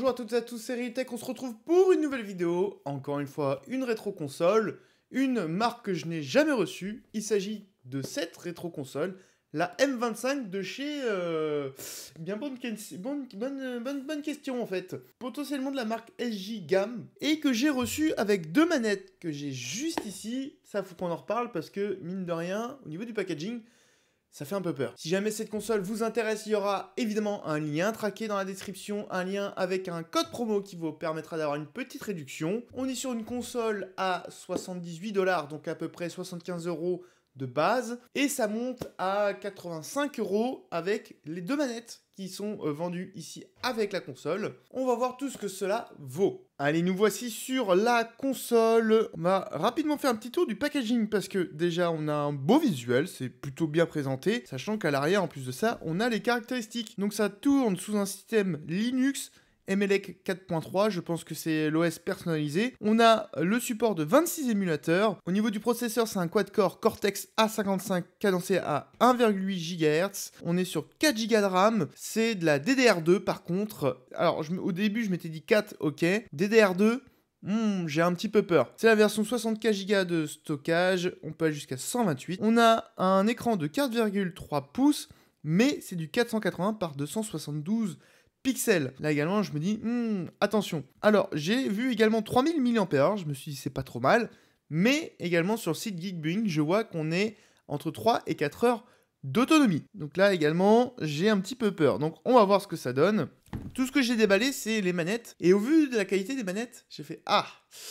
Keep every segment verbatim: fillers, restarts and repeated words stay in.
Bonjour à toutes et à tous, c'est Ritech, on se retrouve pour une nouvelle vidéo. Encore une fois, une rétro-console, une marque que je n'ai jamais reçue. Il s'agit de cette rétro-console, la M vingt-cinq de chez... Euh, bien bonne, bonne, bonne, bonne, bonne question en fait. Potentiellement de la marque S J Gamme. Et que j'ai reçue avec deux manettes que j'ai juste ici. Ça, faut qu'on en reparle parce que, mine de rien, au niveau du packaging... ça fait un peu peur. Si jamais cette console vous intéresse, il y aura évidemment un lien traqué dans la description, un lien avec un code promo qui vous permettra d'avoir une petite réduction. On est sur une console à soixante-dix-huit dollars, donc à peu près soixante-quinze euros de base, et ça monte à quatre-vingt-cinq euros avec les deux manettes qui sont euh, vendues ici avec la console. On va voir tout ce que cela vaut. Allez, nous voici sur la console. On va rapidement faire un petit tour du packaging parce que déjà on a un beau visuel, c'est plutôt bien présenté, sachant qu'à l'arrière en plus de ça, on a les caractéristiques. Donc ça tourne sous un système Linux M L E C quatre point trois, je pense que c'est l'O S personnalisé. On a le support de vingt-six émulateurs. Au niveau du processeur, c'est un quad-core Cortex A cinquante-cinq cadencé à un virgule huit gigahertz. On est sur quatre gigas de RAM. C'est de la D D R deux par contre. Alors, je, au début, je m'étais dit quatre, ok. D D R deux, Hmm, j'ai un petit peu peur. C'est la version soixante-quatre gigas de stockage. On peut aller jusqu'à cent vingt-huit. On a un écran de quatre virgule trois pouces, mais c'est du quatre cent quatre-vingts par deux cent soixante-douze pixels. Là également, je me dis, hmm, attention. Alors, j'ai vu également trois mille milliampères heure. Je me suis dit, c'est pas trop mal. Mais également sur le site Geekbring, je vois qu'on est entre trois et quatre heures d'autonomie. Donc là également, j'ai un petit peu peur. Donc on va voir ce que ça donne. Tout ce que j'ai déballé, c'est les manettes. Et au vu de la qualité des manettes, j'ai fait, ah,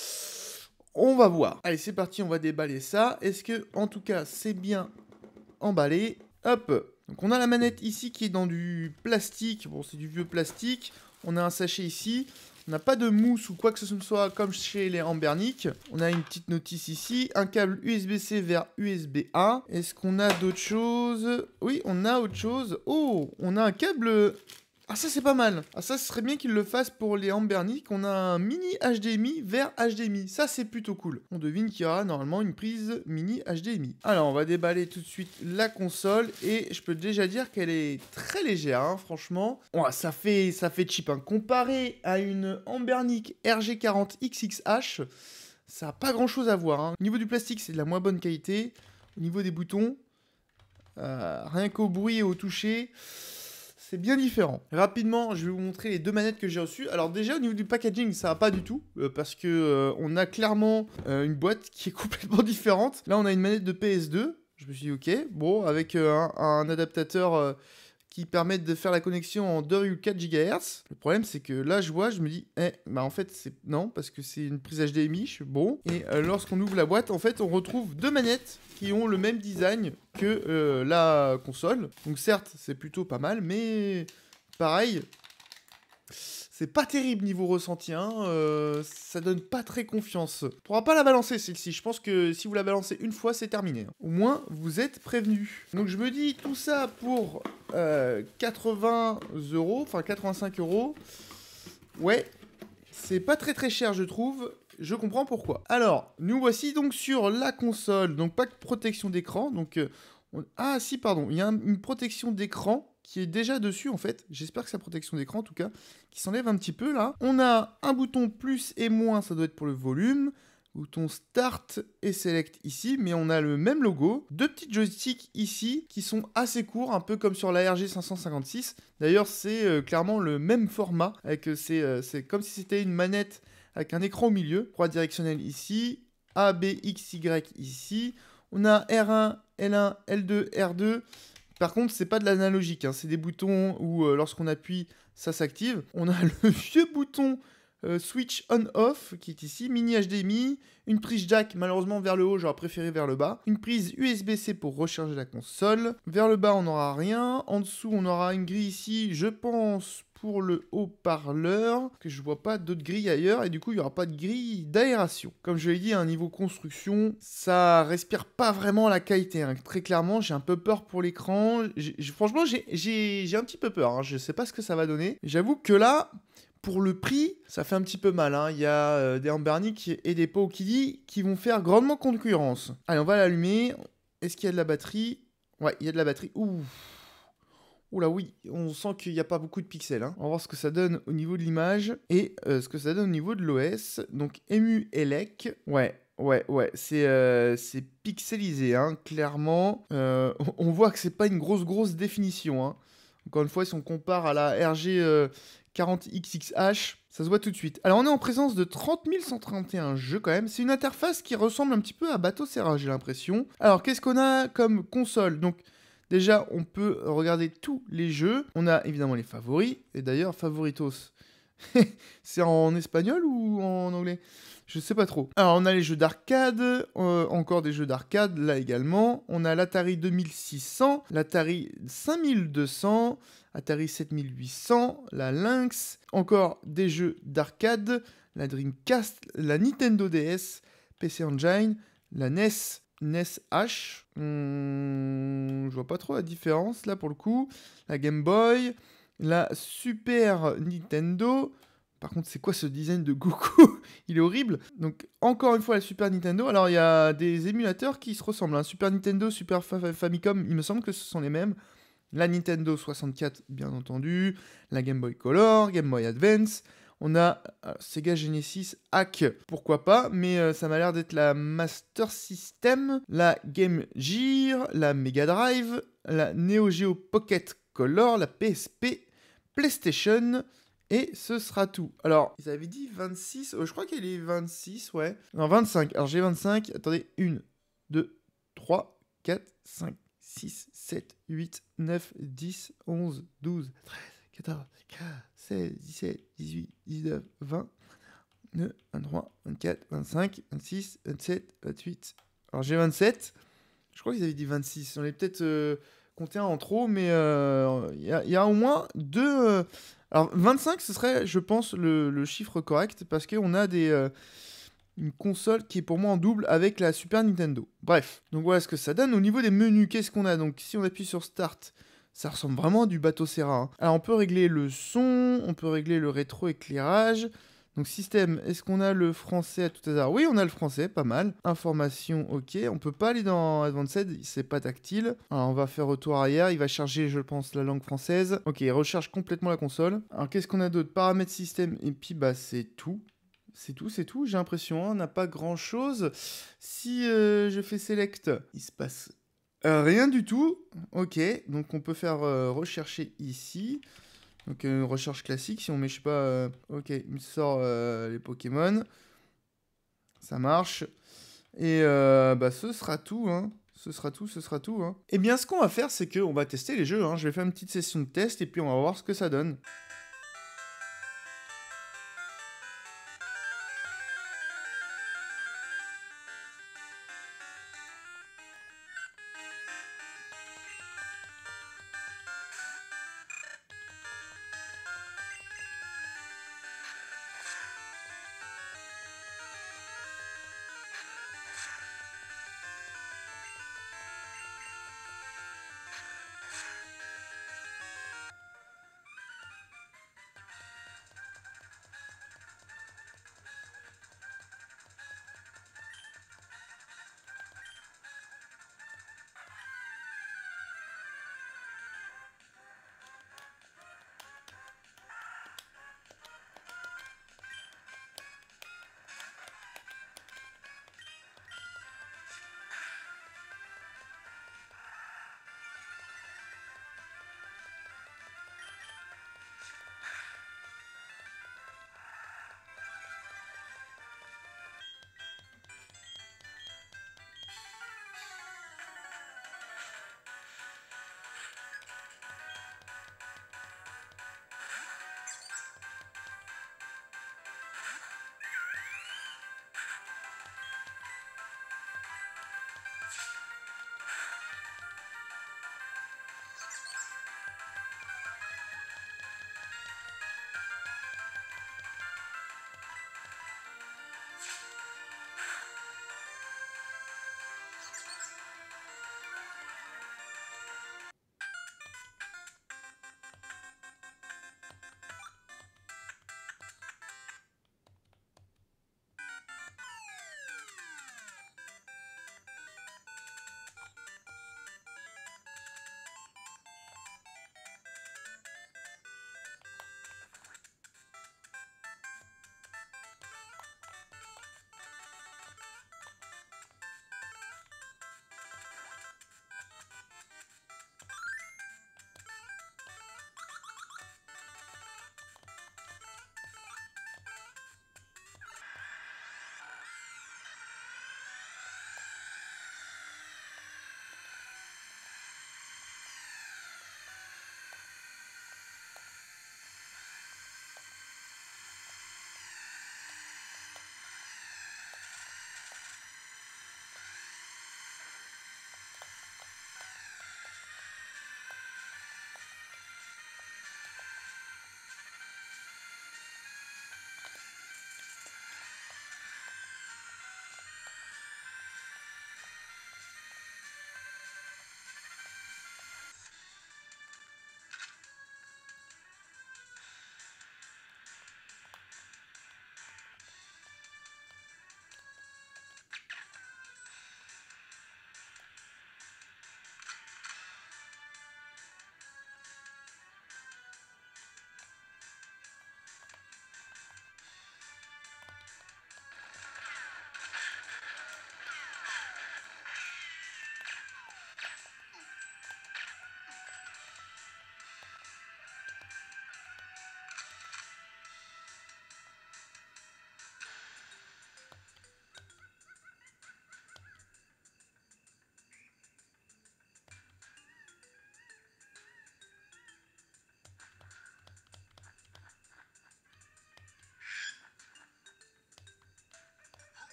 on va voir. Allez, c'est parti, on va déballer ça. Est-ce que, en tout cas, c'est bien emballé? Hop. Donc on a la manette ici qui est dans du plastique. Bon, c'est du vieux plastique. On a un sachet ici. On n'a pas de mousse ou quoi que ce soit comme chez les Ambernic. On a une petite notice ici. Un câble U S B C vers U S B A. Est-ce qu'on a d'autres choses? Oui, on a autre chose. Oh, on a un câble... Ah, ça c'est pas mal. Ah, ça ce serait bien qu'ils le fassent pour les Ambernic. On a un mini H D M I vers H D M I. Ça c'est plutôt cool. On devine qu'il y aura normalement une prise mini H D M I. Alors on va déballer tout de suite la console. Et je peux déjà dire qu'elle est très légère, hein, franchement. Oh, ça fait, ça fait cheap. Hein. Comparé à une Ambernic R G quarante X X H, ça n'a pas grand chose à voir. Hein. Au niveau du plastique, c'est de la moins bonne qualité. Au niveau des boutons, euh, rien qu'au bruit et au toucher... c'est bien différent. Rapidement, je vais vous montrer les deux manettes que j'ai reçues. Alors déjà, au niveau du packaging, ça va pas du tout, euh, parce que euh, on a clairement euh, une boîte qui est complètement différente. Là, on a une manette de P S deux. Je me suis dit, ok, bon, avec euh, un, un adaptateur euh, qui permet de faire la connexion en deux virgule quatre gigahertz. Le problème, c'est que là, je vois, je me dis, eh, bah en fait, c'est non, parce que c'est une prise H D M I, je suis bon. Et euh, lorsqu'on ouvre la boîte, en fait, on retrouve deux manettes qui ont le même design que euh, la console. Donc certes, c'est plutôt pas mal, mais pareil, c'est pas terrible niveau ressenti, hein. Euh, ça donne pas très confiance. On pourra pas la balancer celle-ci, je pense que si vous la balancez une fois, c'est terminé. Au moins, vous êtes prévenus. Donc je me dis, tout ça pour euh, quatre-vingts euros, enfin quatre-vingt-cinq euros, ouais, c'est pas très très cher je trouve. Je comprends pourquoi. Alors, nous voici donc sur la console. Donc, pas de protection d'écran. Donc, euh, on... ah si, pardon. Il y a un, une protection d'écran qui est déjà dessus, en fait. J'espère que c'est la protection d'écran, en tout cas, qui s'enlève un petit peu, là. On a un bouton plus et moins, ça doit être pour le volume. Bouton Start et Select ici, mais on a le même logo. Deux petits joysticks ici, qui sont assez courts, un peu comme sur la R G cinq cent cinquante-six. D'ailleurs, c'est euh, clairement le même format. Avec, euh, c'est, euh, c'est comme si c'était une manette... avec un écran au milieu, croix directionnelle ici, A, B, X, Y ici. On a R un, L un, L deux, R deux. Par contre, c'est pas de l'analogique, hein. C'est des boutons où euh, lorsqu'on appuie, ça s'active. On a le vieux bouton euh, Switch On-Off qui est ici, mini H D M I, une prise jack malheureusement vers le haut, j'aurais préféré vers le bas. Une prise U S B C pour recharger la console. Vers le bas, on n'aura rien. En dessous, on aura une grille ici, je pense... pour le haut-parleur, que je vois pas d'autres grilles ailleurs, et du coup il n'y aura pas de grille d'aération. Comme je l'ai dit, à un niveau construction, ça respire pas vraiment la qualité, hein. Très clairement, j'ai un peu peur pour l'écran. Franchement, j'ai un petit peu peur, hein. Je sais pas ce que ça va donner. J'avoue que là, pour le prix, ça fait un petit peu mal, hein. Il y a euh, des Ambernic et des Powkiddy qui vont faire grandement concurrence. Allez, on va l'allumer. Est-ce qu'il y a de la batterie? Ouais, il y a de la batterie. Ouh. Oula oui, on sent qu'il n'y a pas beaucoup de pixels. Hein. On va voir ce que ça donne au niveau de l'image et euh, ce que ça donne au niveau de l'O S. Donc Emu Elec, ouais, ouais, ouais, c'est euh, c'est pixelisé, hein, clairement. Euh, on voit que c'est pas une grosse, grosse définition. Hein. Encore une fois, si on compare à la R G euh, quarante X X H, ça se voit tout de suite. Alors on est en présence de trente mille cent trente et un jeux quand même. C'est une interface qui ressemble un petit peu à Bateau Serra, j'ai l'impression. Alors qu'est-ce qu'on a comme console? Donc déjà, on peut regarder tous les jeux. On a évidemment les favoris. Et d'ailleurs, favoritos, c'est en espagnol ou en anglais? Je sais pas trop. Alors, on a les jeux d'arcade. Euh, encore des jeux d'arcade, là également. On a l'Atari deux mille six cents, l'Atari cinq mille deux cents, Atari sept mille huit cents, la Lynx. Encore des jeux d'arcade. La Dreamcast, la Nintendo D S, P C Engine, la N E S, N E S H, hmm, je vois pas trop la différence là pour le coup. La Game Boy, la Super Nintendo. Par contre, c'est quoi ce design de Goku? Il est horrible. Donc, encore une fois, la Super Nintendo. Alors, il y a des émulateurs qui se ressemblent. Hein. Super Nintendo, Super Famicom, il me semble que ce sont les mêmes. La Nintendo soixante-quatre, bien entendu. La Game Boy Color, Game Boy Advance. On a euh, Sega Genesis Hack, pourquoi pas, mais euh, ça m'a l'air d'être la Master System, la Game Gear, la Mega Drive, la Neo Geo Pocket Color, la P S P, PlayStation, et ce sera tout. Alors, ils avaient dit vingt-six, euh, je crois qu'il est vingt-six, ouais. Non, vingt-cinq, alors j'ai vingt-cinq, attendez, un, deux, trois, quatre, cinq, six, sept, huit, neuf, dix, onze, douze, treize, quatorze, quinze, seize, dix-sept, dix-huit, dix-neuf, vingt, vingt-deux, vingt-trois, vingt-quatre, vingt-cinq, vingt-six, vingt-sept, vingt-huit. Alors j'ai vingt-sept. Je crois qu'ils avaient dit vingt-six. On avait peut-être euh, compté un en trop, mais il euh, y, y a au moins deux. Euh... Alors vingt-cinq, ce serait, je pense, le, le chiffre correct parce qu'on a des. Euh, une console qui est pour moi en double avec la Super Nintendo. Bref, donc voilà ce que ça donne. Au niveau des menus, qu'est-ce qu'on a? Donc si on appuie sur Start, ça ressemble vraiment à du Bateau Serra. Hein. Alors on peut régler le son, on peut régler le rétroéclairage. Donc système, est-ce qu'on a le français à tout hasard? Oui, on a le français, pas mal. Information, ok. On peut pas aller dans Advanced, c'est pas tactile. Alors on va faire retour arrière, il va charger, je pense, la langue française. Ok, il recharge complètement la console. Alors qu'est-ce qu'on a d'autre? Paramètres système, et puis bah c'est tout. C'est tout, c'est tout, j'ai l'impression, hein, on n'a pas grand-chose. Si euh, je fais select, il se passe euh, rien du tout. Ok, donc on peut faire euh, rechercher ici. Donc une recherche classique, si on met, je sais pas... Euh, ok, il me sort euh, les Pokémon. Ça marche. Et euh, bah ce sera tout, hein. Ce sera tout, ce sera tout. Hein. Eh bien, ce qu'on va faire, c'est qu'on va tester les jeux. Hein. Je vais faire une petite session de test et puis on va voir ce que ça donne.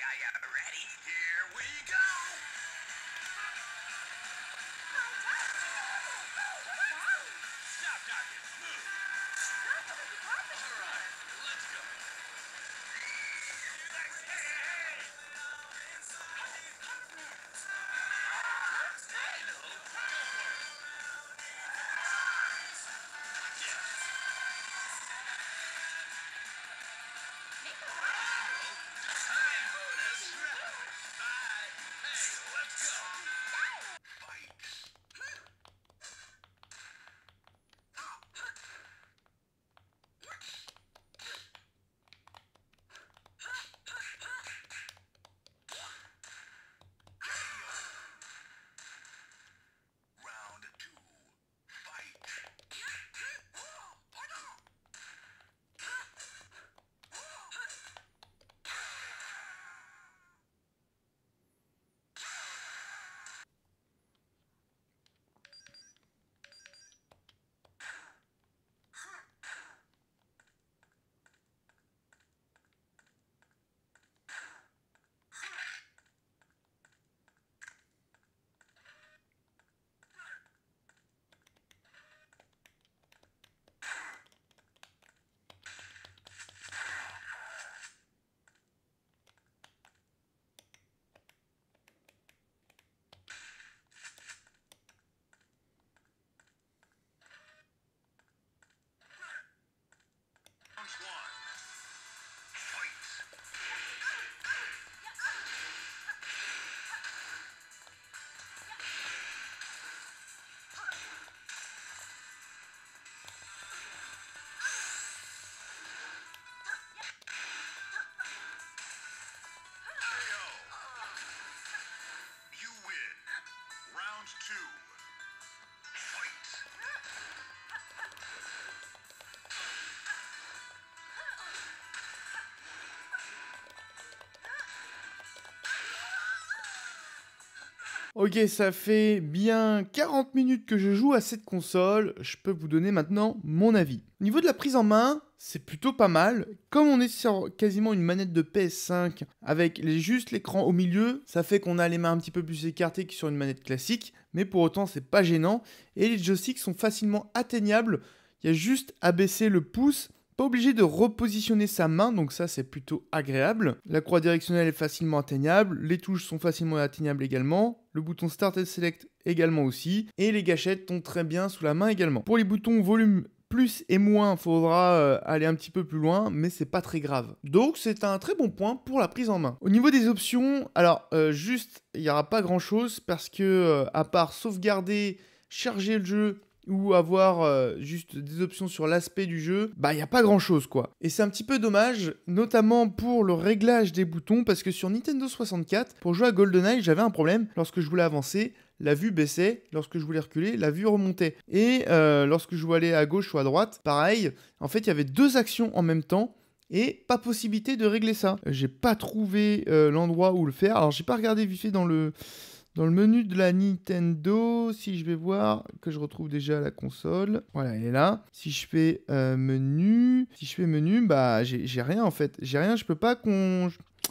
Ok, ça fait bien quarante minutes que je joue à cette console, je peux vous donner maintenant mon avis. Au niveau de la prise en main, c'est plutôt pas mal. Comme on est sur quasiment une manette de P S cinq avec les, juste l'écran au milieu, ça fait qu'on a les mains un petit peu plus écartées que sur une manette classique, mais pour autant c'est pas gênant. Et les joysticks sont facilement atteignables, il y a juste à baisser le pouce. Pas obligé de repositionner sa main, donc ça c'est plutôt agréable. La croix directionnelle est facilement atteignable, les touches sont facilement atteignables également, le bouton Start et Select également aussi, et les gâchettes tombent très bien sous la main également. Pour les boutons volume plus et moins, il faudra euh, aller un petit peu plus loin, mais c'est pas très grave. Donc c'est un très bon point pour la prise en main. Au niveau des options, alors euh, juste, il n'y aura pas grand chose, parce que euh, à part sauvegarder, charger le jeu, ou avoir euh, juste des options sur l'aspect du jeu, bah il n'y a pas grand chose quoi. Et c'est un petit peu dommage, notamment pour le réglage des boutons, parce que sur Nintendo soixante-quatre, pour jouer à GoldenEye, j'avais un problème. Lorsque je voulais avancer, la vue baissait, lorsque je voulais reculer, la vue remontait. Et euh, lorsque je voulais aller à gauche ou à droite, pareil, en fait il y avait deux actions en même temps, et pas possibilité de régler ça. J'ai pas trouvé euh, l'endroit où le faire, alors j'ai pas regardé vite fait dans le... Dans le menu de la Nintendo, si je vais voir que je retrouve déjà la console, voilà, elle est là. Si je fais euh, menu, si je fais menu, bah j'ai rien en fait. J'ai rien, je peux pas qu'on...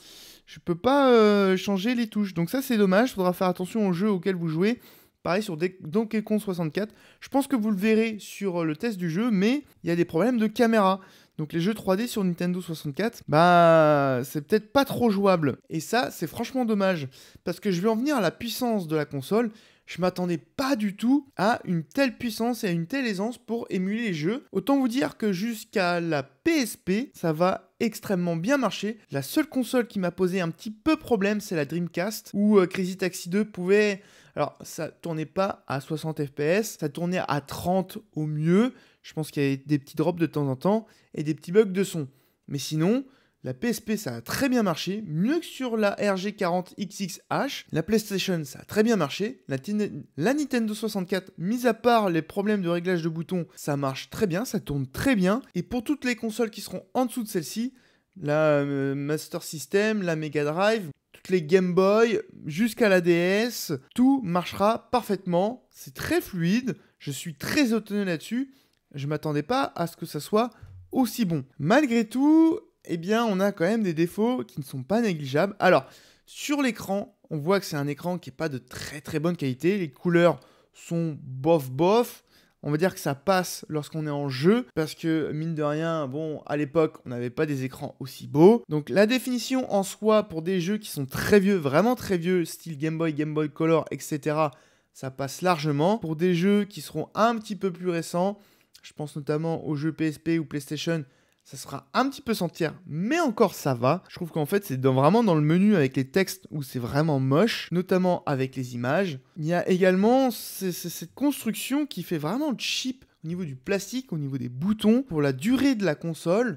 Je peux pas euh, changer les touches. Donc ça c'est dommage, il faudra faire attention au jeu auquel vous jouez. Pareil sur Donkey Kong soixante-quatre. Je pense que vous le verrez sur le test du jeu, mais il y a des problèmes de caméra. Donc les jeux trois D sur Nintendo soixante-quatre, bah c'est peut-être pas trop jouable. Et ça, c'est franchement dommage. Parce que je vais en venir à la puissance de la console. Je m'attendais pas du tout à une telle puissance et à une telle aisance pour émuler les jeux. Autant vous dire que jusqu'à la P S P, ça va extrêmement bien marcher. La seule console qui m'a posé un petit peu problème, c'est la Dreamcast, où euh, Crazy Taxi deux pouvait... Alors, ça tournait pas à soixante F P S, ça tournait à trente au mieux. Je pense qu'il y avait des petits drops de temps en temps et des petits bugs de son. Mais sinon, la P S P, ça a très bien marché, mieux que sur la R G quarante X X H. La PlayStation, ça a très bien marché. La, la Nintendo soixante-quatre, mis à part les problèmes de réglage de boutons, ça marche très bien, ça tourne très bien. Et pour toutes les consoles qui seront en dessous de celle-ci, la euh, Master System, la Mega Drive, toutes les Game Boy, jusqu'à la D S, tout marchera parfaitement. C'est très fluide, je suis très étonné là-dessus. Je ne m'attendais pas à ce que ça soit aussi bon. Malgré tout, eh bien, on a quand même des défauts qui ne sont pas négligeables. Alors, sur l'écran, on voit que c'est un écran qui n'est pas de très très bonne qualité. Les couleurs sont bof bof. On va dire que ça passe lorsqu'on est en jeu, parce que mine de rien, bon, à l'époque, on n'avait pas des écrans aussi beaux. Donc la définition en soi, pour des jeux qui sont très vieux, vraiment très vieux, style Game Boy, Game Boy Color, et cetera, ça passe largement. Pour des jeux qui seront un petit peu plus récents, je pense notamment aux jeux P S P ou PlayStation, ça sera un petit peu sentir, mais encore ça va. Je trouve qu'en fait, c'est dans, vraiment dans le menu avec les textes où c'est vraiment moche, notamment avec les images. Il y a également c- c- cette construction qui fait vraiment cheap au niveau du plastique, au niveau des boutons, pour la durée de la console.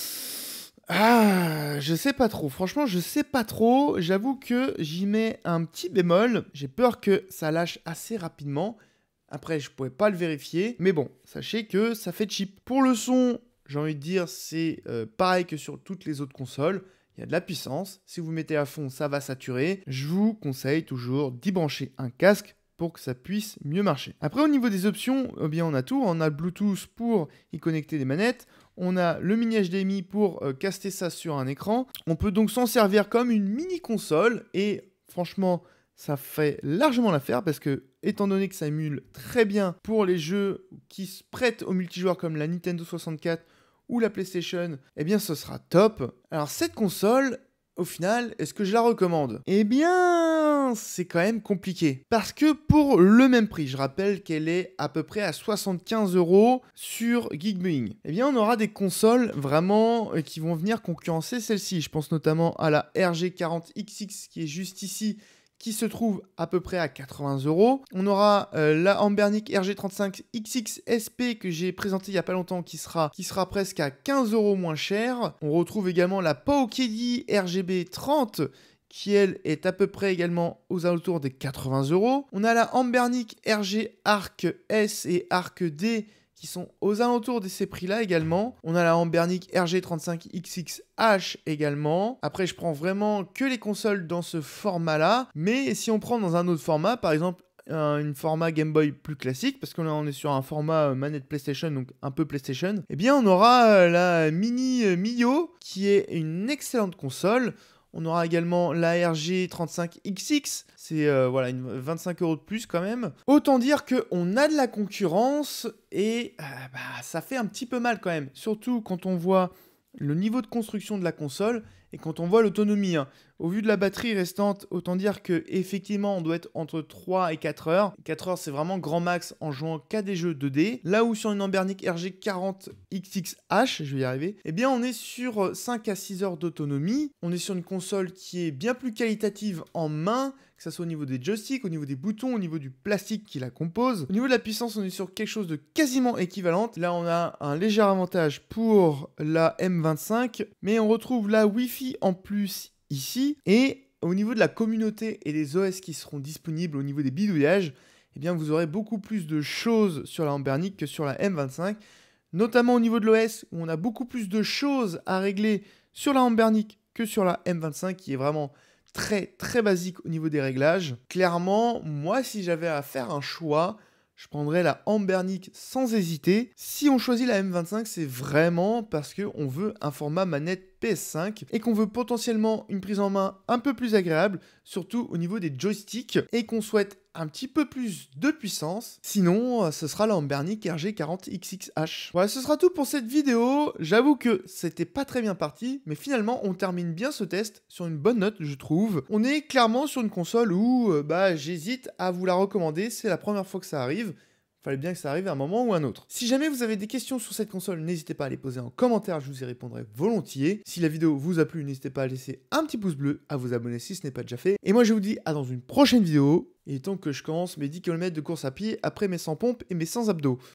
Ah, je sais pas trop. Franchement, je sais pas trop. J'avoue que j'y mets un petit bémol. J'ai peur que ça lâche assez rapidement. Après, je pouvais pas le vérifier. Mais bon, sachez que ça fait cheap. Pour le son, j'ai envie de dire, c'est euh, pareil que sur toutes les autres consoles. Il y a de la puissance. Si vous mettez à fond, ça va saturer. Je vous conseille toujours d'y brancher un casque pour que ça puisse mieux marcher. Après, au niveau des options, eh bien, on a tout. On a le Bluetooth pour y connecter des manettes. On a le mini H D M I pour euh, caster ça sur un écran. On peut donc s'en servir comme une mini console. Et franchement, ça fait largement l'affaire parce que, étant donné que ça émule très bien pour les jeux qui se prêtent au multijoueur comme la Nintendo soixante-quatre ou la PlayStation, eh bien ce sera top. Alors cette console, au final, est-ce que je la recommande? Eh bien, c'est quand même compliqué. Parce que pour le même prix, je rappelle qu'elle est à peu près à soixante-quinze euros sur Geekbuying. Eh bien, on aura des consoles vraiment qui vont venir concurrencer celle-ci. Je pense notamment à la R G quarante X X qui est juste ici, qui se trouve à peu près à quatre-vingts euros. On aura euh, la Ambernic R G trente-cinq X X S P que j'ai présenté il n'y a pas longtemps qui sera, qui sera presque à quinze euros moins cher. On retrouve également la Pawkedi R G B trente qui elle est à peu près également aux alentours des quatre-vingts euros. On a la Ambernic R G Arc S et Arc D qui sont aux alentours de ces prix-là également. On a la Ambernic R G trente-cinq X X H également. Après, je prends vraiment que les consoles dans ce format-là. Mais si on prend dans un autre format, par exemple, un format Game Boy plus classique, parce que là on est sur un format manette PlayStation, donc un peu PlayStation, eh bien on aura la Mini Mio, qui est une excellente console. On aura également la R G trente-cinq X X, c'est euh, voilà, une vingt-cinq euros de plus quand même. Autant dire qu'on a de la concurrence et euh, bah, ça fait un petit peu mal quand même. Surtout quand on voit le niveau de construction de la console et quand on voit l'autonomie. Hein. Au vu de la batterie restante, autant dire qu'effectivement on doit être entre trois et quatre heures. quatre heures c'est vraiment grand max en jouant qu'à des jeux deux D. Là où sur une Ambernic R G quarante X X H, je vais y arriver, eh bien on est sur cinq à six heures d'autonomie. On est sur une console qui est bien plus qualitative en main, que ce soit au niveau des joysticks, au niveau des boutons, au niveau du plastique qui la compose. Au niveau de la puissance, on est sur quelque chose de quasiment équivalente. Là on a un léger avantage pour la M vingt-cinq, mais on retrouve la Wi-Fi en plus ici, et au niveau de la communauté et des O S qui seront disponibles au niveau des bidouillages, eh bien vous aurez beaucoup plus de choses sur la Ambernic que sur la M vingt-cinq, notamment au niveau de l'O S où on a beaucoup plus de choses à régler sur la Ambernic que sur la M vingt-cinq qui est vraiment très très basique au niveau des réglages. Clairement, moi si j'avais à faire un choix, je prendrais la Ambernic sans hésiter. Si on choisit la M vingt-cinq, c'est vraiment parce qu'on veut un format manette P S cinq et qu'on veut potentiellement une prise en main un peu plus agréable, surtout au niveau des joysticks, et qu'on souhaite un petit peu plus de puissance. Sinon, ce sera la Ambernic R G quarante X X H. Voilà, ce sera tout pour cette vidéo. J'avoue que c'était pas très bien parti, mais finalement, on termine bien ce test sur une bonne note, je trouve. On est clairement sur une console où euh, bah, j'hésite à vous la recommander. C'est la première fois que ça arrive. Fallait bien que ça arrive à un moment ou à un autre. Si jamais vous avez des questions sur cette console, n'hésitez pas à les poser en commentaire, je vous y répondrai volontiers. Si la vidéo vous a plu, n'hésitez pas à laisser un petit pouce bleu, à vous abonner si ce n'est pas déjà fait. Et moi je vous dis à dans une prochaine vidéo. Il est temps que je commence mes dix kilomètres de course à pied après mes cent pompes et mes cent abdos.